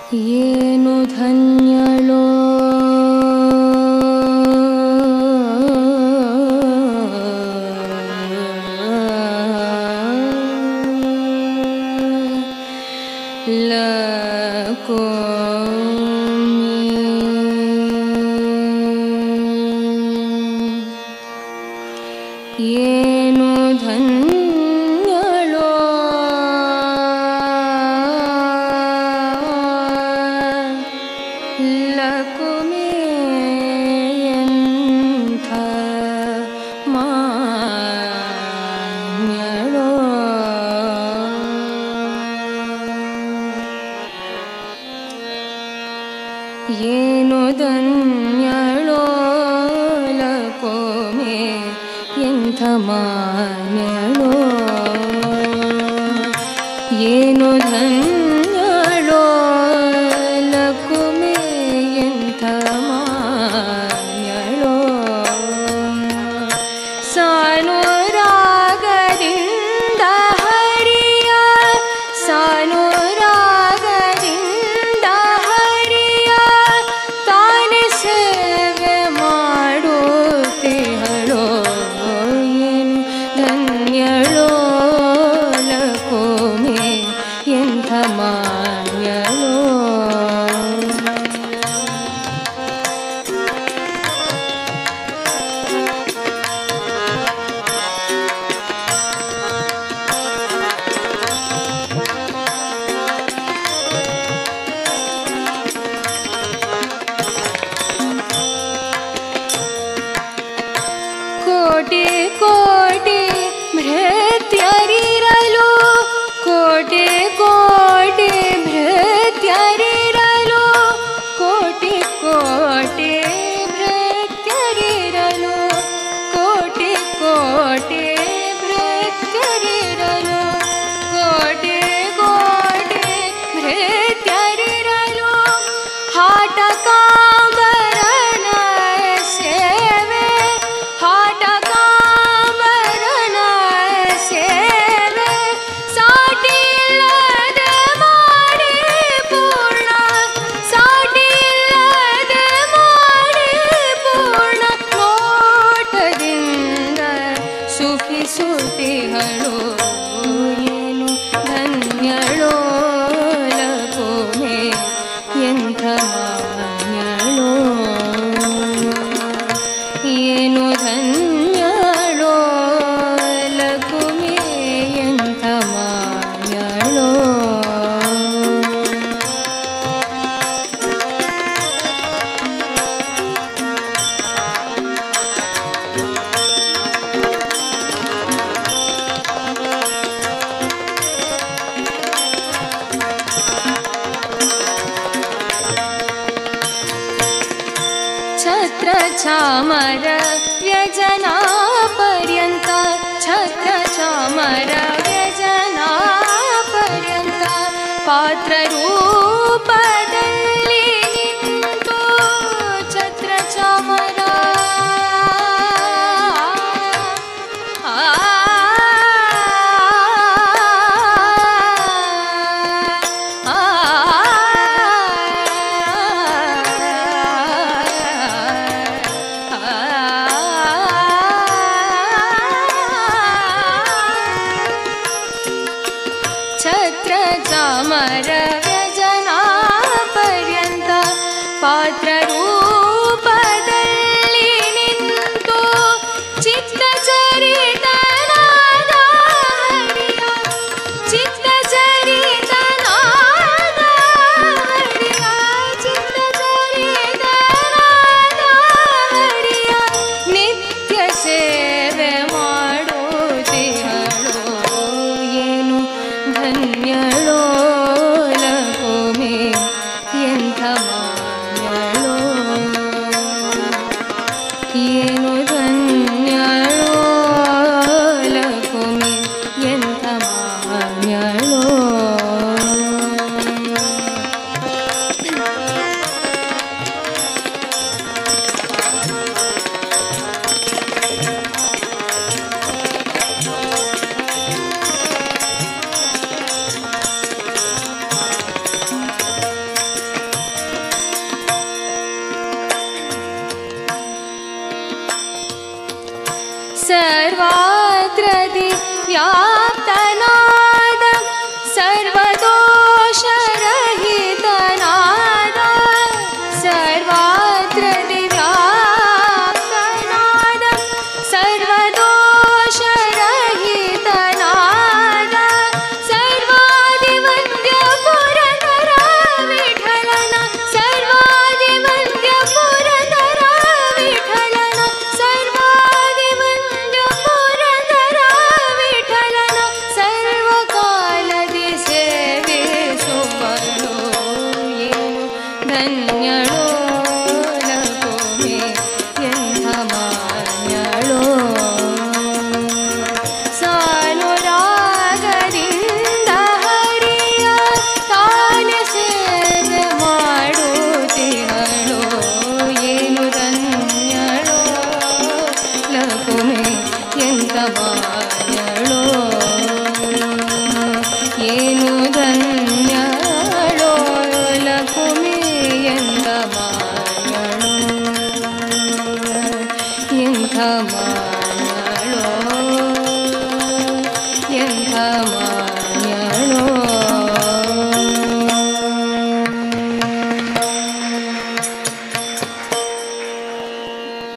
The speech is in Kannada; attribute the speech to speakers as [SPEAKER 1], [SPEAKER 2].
[SPEAKER 1] ಏನು ಧನ್ಯಳೋ ಏನು ಧನ್ಯಳೋ ಲಕುಮಿ ಎಂಥ ಮಾನ್ಯಳೋ ಏನು ಧನ್ಯಳೋ ಲಕುಮಿ ಎಂಥ ಮಾನ್ಯಳೋ ಏನು ಧನ್ಯಳೋ ಲಕುಮಿ ಎಂಥ ಮಾನ್ಯಳೋ ಸಾನುರಾಗದಿಂದ ಹರಿಯ ಸಾನುರಾಗದಿಂದ ಹರಿಯ ತಾನೆ ಸೇವೆ ಮಾಡುತ್ತಿಹಳೋ ಏನು ಧನ್ಯಳೋ ಲಕುಮಿ ಎಂಥ ಮಾನ್ಯಳೋ ಕೋಟಿ ಕೋಟಿ ಭೃತ್ಯರಿರಲು ಕೋಟಿ ಕೋಟಿ ಭೃತ್ಯರಿರಲು ಕೋಟಿ ಕೋಟಿ ಭೃತ್ಯರಿರಲು ಕೋಟಿ ಕೋಟಿ ಭೃತ್ಯರಿರಲು ಕೋಟಿ ಕೋಟಿ ಭೃತ್ಯರಿರಲು ಹಾಟಕಾಂಬರನ ಸೇವೆ ಹಾಟಕಾಂಬರನ ಸೇವೆ ಸಾಟಿಯಿಲ್ಲದೆ ಮಾಡಿ ಪೂರ್ಣ ಸಾಟಿಯಿಲ್ಲದೆ ಮಾಡಿ ಪೂರ್ಣ ನೋಟದಿಂದ ಸುಖಿಸುತ್ತಿಹಳು ಏನು ಧನ್ಯಳೋ ಲಕುಮಿ ಎಂಥ ಮಾನ್ಯಳೋ ಏನು ಧನ್ಯಳೋ ಲಕುಮಿ ಎಂಥ ಮಾನ್ಯಳೋ ಛತ್ರ ಚಾಮರ ವ್ಯಜನಾ ಪರ್ಯಂತ ಛತ್ರ ಚಾಮರ ವ್ಯಜನಾ ಪರ್ಯಂತ ಪಾತ್ರ ರೂಪದಲ್ಲಿ ನಿಂತು ಛತ್ರ ಚಾಮರ ವ್ಯಾಪ್ತನಾದ ಸರ್ವದೋಷರಹಿತನಾದ ಸರ್ವಾತ್ರ ವ್ಯಾಪ್ತನಾದ ಸರ್ವದೋಷರಹಿತನಾದ ಸರ್ವಾದಿವಂದ್ಯ ಪುರಂದರ ವಿಠಲನ ಸರ್ವಾದಿವಂದ್ಯ ಪುರಂದರ ವಿಠಲನ ಸರ್ವಾದಿವಂದ್ಯ ಪುರಂದರ ವಿಠಲನ ಸರ್ವಕಾಲದಿ ಸೇವಿಸುವಳು ಏನು ಧನ್ಯಳೋ ಲಕುಮಿ ಎಂಥ ಮಾನ್ಯಳೋ ಸಾನುರಾಗದಿಂದ ಹರಿಯ ತಾನೆ ಸೇವೆ ಮಾಡುತ್ತಿಹಳೋ ಏನು ಧನ್ಯಳೋ ಲಕುಮಿ ಎಂಥ ಮಾನ್ಯಳೋ ಏನು ಧನ್ಯಳೋ ಲಕುಮಿ ಎಂಥ ಮಾನ್ಯಳೋ ಎಂಥ ಮಾನ್ಯಳೋ ಎಂಥ ಮಾನ್ಯಳೋ